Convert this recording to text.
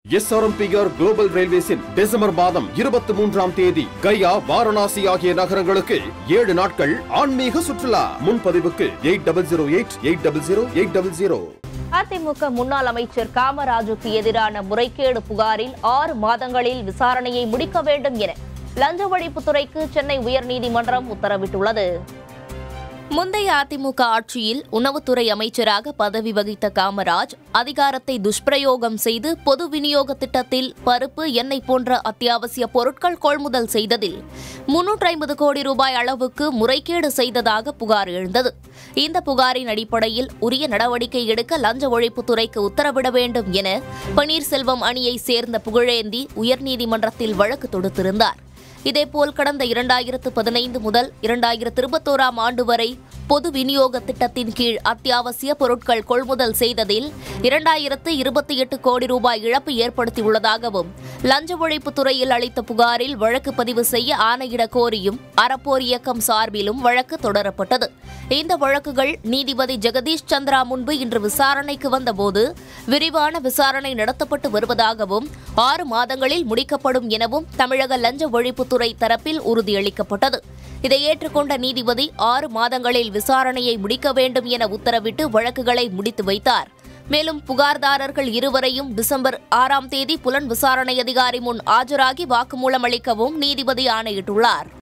SRMPR global ரயில்வேஸின் December மாதம் 23ஆம் தேதி கயா, வாரணாசி ஆகிய நகரங்களுக்கு 7 நாட்கள் ஆன்மீக சுற்றுலா. முன்பதிவுக்கு 8008000800. அதிமுக முன்னாள் அமைச்சர் காமராஜுக்கு எதிரான முறைகேடு புகாரில் 6 மாதங்களில் விசாரணையை முடிக்க வேண்டும் என லஞ்ச ஒழிப்புத்துறைக்கு சென்னை உயர்நீதிமன்றம் உத்தரவிட்டுள்ளது. முந்தைய அதிமுக ஆட்சியில் உணவுத்துறை அமைச்சராக பதவி வகித்த காமராஜ் அதிகாரத்தை துஷ்பிரயோகம் செய்து பொது விநியோக திட்டத்தில் பருப்பு, எண்ணெய் போன்ற அத்தியாவசிய பொருட்கள் கொள்முதல் செய்ததில் 350 கோடி ரூபாய் அளவுக்கு முறைகேடு செய்ததாக புகார் எழுந்தது. இந்த புகாரின் அடிப்படையில் உரிய நடவடிக்கை எடுக்க லஞ்ச ஒழிப்புத்துறைக்கு உத்தரவிட வேண்டும் என பன்னீர்செல்வம் அணியை சேர்ந்த புகழேந்தி உயர்நீதிமன்றத்தில் வழக்கு தொடுத்திருந்தார். இதேபோல் கடந்த 2015 முதல் 2021ஆம் ஆண்டு வரை பொது விநியோக திட்டத்தின் கீழ் அத்தியாவசிய பொருட்கள் கொள்முதல் செய்ததில் 2028 கோடி ரூபாய் இழப்பு ஏற்படுத்தியுள்ளதாகவும் லஞ்ச ஒழிப்பு துறையில் அளித்த புகாரில் வழக்கு பதிவு செய்ய ஆணையிட கோரியும் அறப்போர் இயக்கம் சார்பிலும் வழக்கு தொடரப்பட்டது. இந்த வழக்குகள் நீதிபதி ஜெகதீஷ் சந்திரா முன்பு இன்று விசாரணைக்கு வந்தபோது விரிவான விசாரணை நடத்தப்பட்டு வருவதாகவும் 6 மாதங்களில் முடிக்கப்படும் எனவும் தமிழக லஞ்ச ஒழிப்புத்துறை தரப்பில் உறுதியளிக்கப்பட்டது. இதை ஏற்றுக்கொண்ட நீதிபதி 6 மாதங்களில் விசாரணையை முடிக்க வேண்டும் என உத்தரவிட்டு வழக்குகளை முடித்து வைத்தார். மேலும் புகார்தாரர்கள் இருவரையும் டிசம்பர் 6ஆம் தேதி புலன் விசாரணை அதிகாரி முன் ஆஜராகி வாக்குமூலம் அளிக்கவும் நீதிபதி ஆணையிட்டுள்ளார்.